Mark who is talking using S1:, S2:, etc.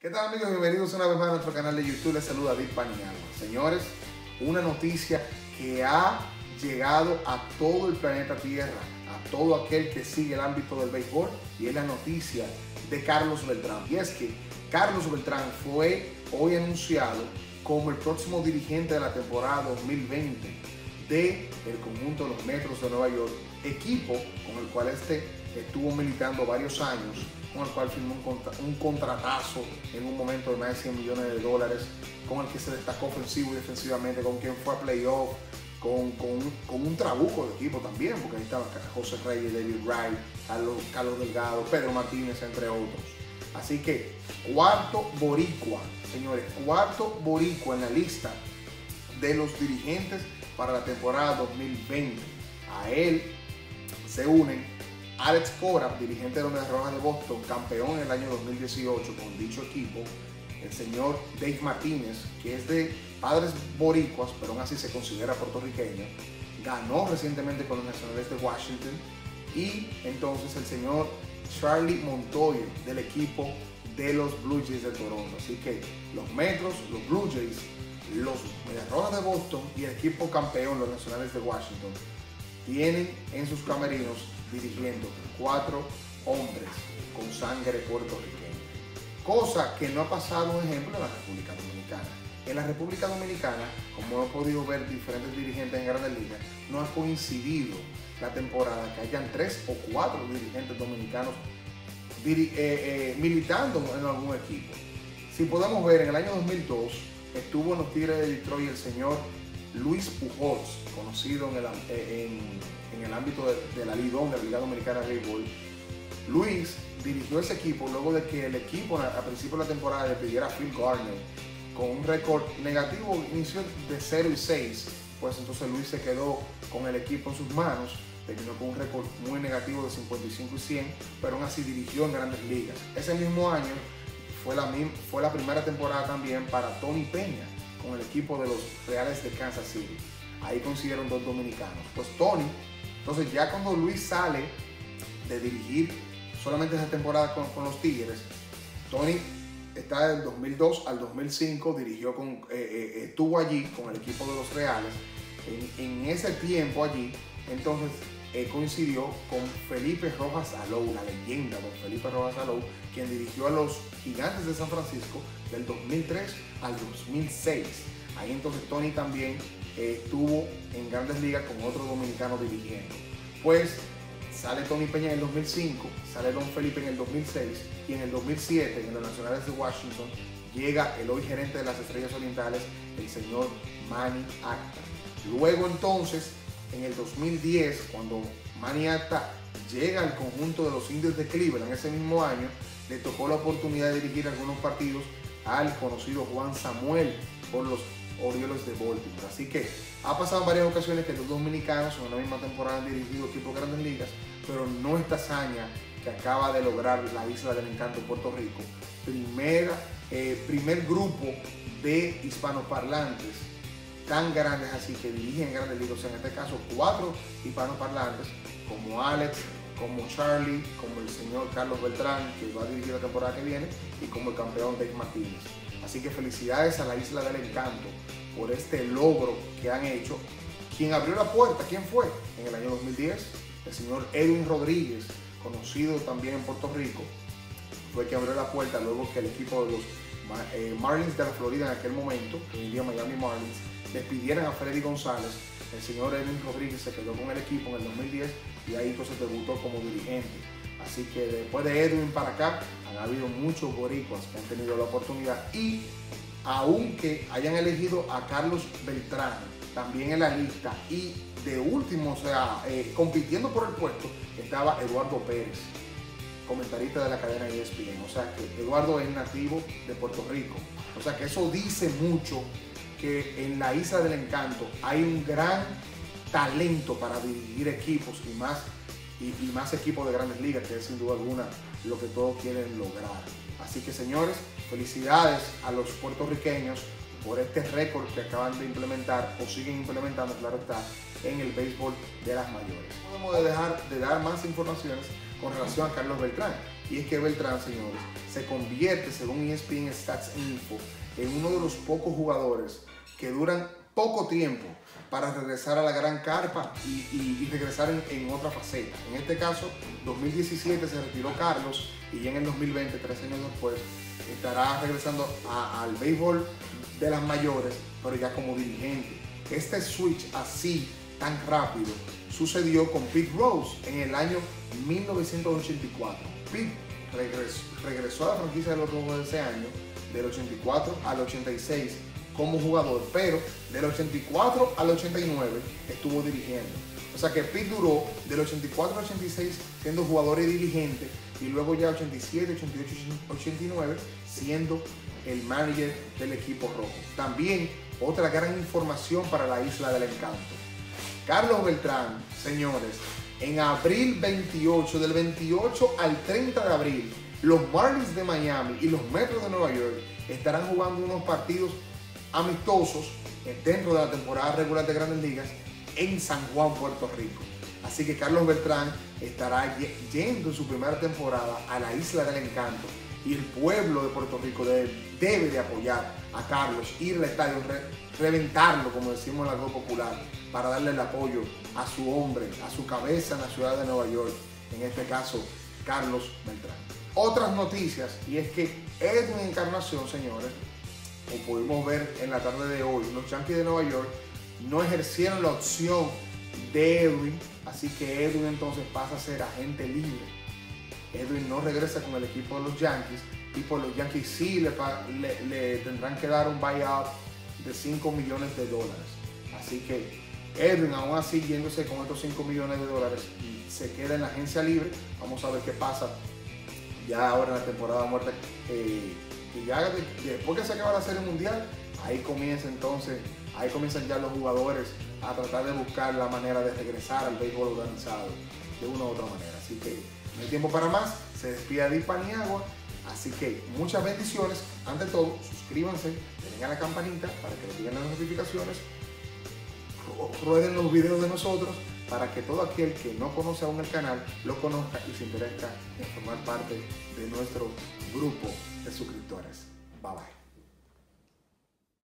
S1: ¿Qué tal, amigos? Bienvenidos una vez más a nuestro canal de YouTube. Les saluda David Paniagua. Señores, una noticia que ha llegado a todo el planeta Tierra, a todo aquel que sigue el ámbito del béisbol, y es la noticia de Carlos Beltrán. Y es que Carlos Beltrán fue hoy anunciado como el próximo dirigente de la temporada 2020 del conjunto de los Metros de Nueva York, equipo con el cual estuvo militando varios años, con el cual firmó un contratazo en un momento de más de 100 millones de dólares, con el que se destacó ofensivo y defensivamente, con quien fue a playoff, con un trabuco de equipo también, porque ahí estaban José Reyes, David Wright, Carlos Delgado, Pedro Martínez, entre otros. Así que cuarto boricua, señores, cuarto boricua en la lista de los dirigentes para la temporada 2020. A él se unen Alex Cora, dirigente de los Medias Rojas de Boston, campeón en el año 2018 con dicho equipo. El señor Dave Martínez, que es de padres boricuas, pero aún así se considera puertorriqueño, ganó recientemente con los Nacionales de Washington. Y entonces el señor Charlie Montoyo, del equipo de los Blue Jays de Toronto. Así que los Metros, los Blue Jays, los Medias Rojas de Boston y el equipo campeón, los Nacionales de Washington, tienen en sus camerinos dirigiendo 4 hombres con sangre puertorriqueña. Cosa que no ha pasado, por ejemplo, en la República Dominicana. En la República Dominicana, como hemos podido ver diferentes dirigentes en Grandes Ligas, no ha coincidido la temporada que hayan 3 o 4 dirigentes dominicanos militando en algún equipo. Si podemos ver, en el año 2002 estuvo en los Tigres de Detroit el señor Luis Pujols, conocido en el ámbito de la Lidón, de la Liga Dominicana de Béisbol. Luis dirigió ese equipo luego de que el equipo a principio de la temporada le pidiera a Phil Garner con un récord negativo, inicio de 0-6, pues entonces Luis se quedó con el equipo en sus manos, terminó con un récord muy negativo de 55-100, pero aún así dirigió en Grandes Ligas. Ese mismo año fue la primera temporada también para Tony Peña con el equipo de los Reales de Kansas City. Ahí consiguieron 2 dominicanos. Pues Tony, entonces ya cuando Luis sale de dirigir solamente esa temporada con los Tigres, Tony está del 2002 al 2005, estuvo allí con el equipo de los Reales. En ese tiempo allí, entonces coincidió con Felipe Rojas Alou, la leyenda don Felipe Rojas Alou, quien dirigió a los Gigantes de San Francisco del 2003 al 2006. Ahí entonces Tony también estuvo en Grandes Ligas con otro dominicano dirigiendo. Pues sale Tony Peña en el 2005, sale don Felipe en el 2006 y en el 2007 en los Nacionales de Washington llega el hoy gerente de las Estrellas Orientales, el señor Manny Acta. Luego entonces, en el 2010, cuando Manny Acta llega al conjunto de los Indios de Cleveland, ese mismo año, le tocó la oportunidad de dirigir algunos partidos al conocido Juan Samuel por los Orioles de Baltimore. Así que ha pasado en varias ocasiones que los dominicanos en una misma temporada han dirigido equipos de Grandes Ligas, pero no esta hazaña que acaba de lograr la Isla del Encanto, Puerto Rico. Primer grupo de hispanoparlantes tan grandes así que dirigen Grandes Ligas, o sea, en este caso 4 hispanoparlantes, como Alex, como Charlie, como el señor Carlos Beltrán, que va a dirigir la temporada que viene, y como el campeón Dave Martínez. Así que felicidades a la Isla del Encanto por este logro que han hecho. Quien abrió la puerta, ¿quién fue? En el año 2010, el señor Edwin Rodríguez, conocido también en Puerto Rico, fue quien abrió la puerta luego que el equipo de los Marlins de la Florida en aquel momento, que hoy en día Miami Marlins, despidieran a Freddy González. El señor Edwin Rodríguez se quedó con el equipo en el 2010 y ahí entonces debutó como dirigente. Así que después de Edwin para acá han habido muchos boricuas que han tenido la oportunidad, y aunque hayan elegido a Carlos Beltrán también en la lista, y de último, o sea, compitiendo por el puesto, estaba Eduardo Pérez, comentarista de la cadena ESPN. O sea que Eduardo es nativo de Puerto Rico. O sea que eso dice mucho que en la Isla del Encanto hay un gran talento para dirigir equipos y más equipos de Grandes Ligas, que es sin duda alguna lo que todos quieren lograr. Así que, señores, felicidades a los puertorriqueños por este récord que acaban de implementar o siguen implementando, claro está, en el béisbol de las mayores. No podemos dejar de dar más informaciones con relación a Carlos Beltrán. y es que Beltrán, señores, se convierte, según ESPN Stats Info, en uno de los pocos jugadores que duran poco tiempo para regresar a la gran carpa y regresar en otra faceta. En este caso, 2017 se retiró Carlos y ya en el 2020, 3 años después, estará regresando al béisbol de las mayores, pero ya como dirigente. Este switch así, tan rápido, sucedió con Pete Rose en el año 1984. Pete regresó a la franquicia de los Rojos de ese año, del 84 al 86, como jugador, pero del 84 al 89 estuvo dirigiendo. O sea que Pete duró del 84 al 86 siendo jugador y dirigente, y luego ya 87, 88, 89 siendo el manager del equipo rojo. También otra gran información para la Isla del Encanto. Carlos Beltrán, señores, en abril 28, del 28 al 30 de abril, los Marlins de Miami y los Metros de Nueva York estarán jugando unos partidos amistosos dentro de la temporada regular de Grandes Ligas en San Juan, Puerto Rico. Así que Carlos Beltrán estará yendo en su primera temporada a la Isla del Encanto, y el pueblo de Puerto Rico debe de apoyar a Carlos, ir al estadio, reventarlo, como decimos en la voz popular, para darle el apoyo a su hombre, a su cabeza en la ciudad de Nueva York, en este caso Carlos Beltrán. Otras noticias, y es que Edwin Encarnación, señores, como pudimos ver en la tarde de hoy, los Yankees de Nueva York no ejercieron la opción de Edwin, así que Edwin entonces pasa a ser agente libre. Edwin no regresa con el equipo de los Yankees, y por los Yankees sí le tendrán que dar un buyout de $5 millones. Así que Edwin, aún así, yéndose con estos $5 millones, se queda en la agencia libre. Vamos a ver qué pasa ya ahora en la temporada muerta, y ya después que se acaba la Serie Mundial, ahí comienzan ya los jugadores a tratar de buscar la manera de regresar al béisbol organizado de una u otra manera. Así que no hay tiempo para más. Se despide Adi Paniagua. Así que muchas bendiciones. Ante todo, suscríbanse, denle a la campanita para que les lleguen las notificaciones, rueden los videos de nosotros para que todo aquel que no conoce aún el canal lo conozca y se interese en formar parte de nuestro grupo de suscriptores. Bye bye.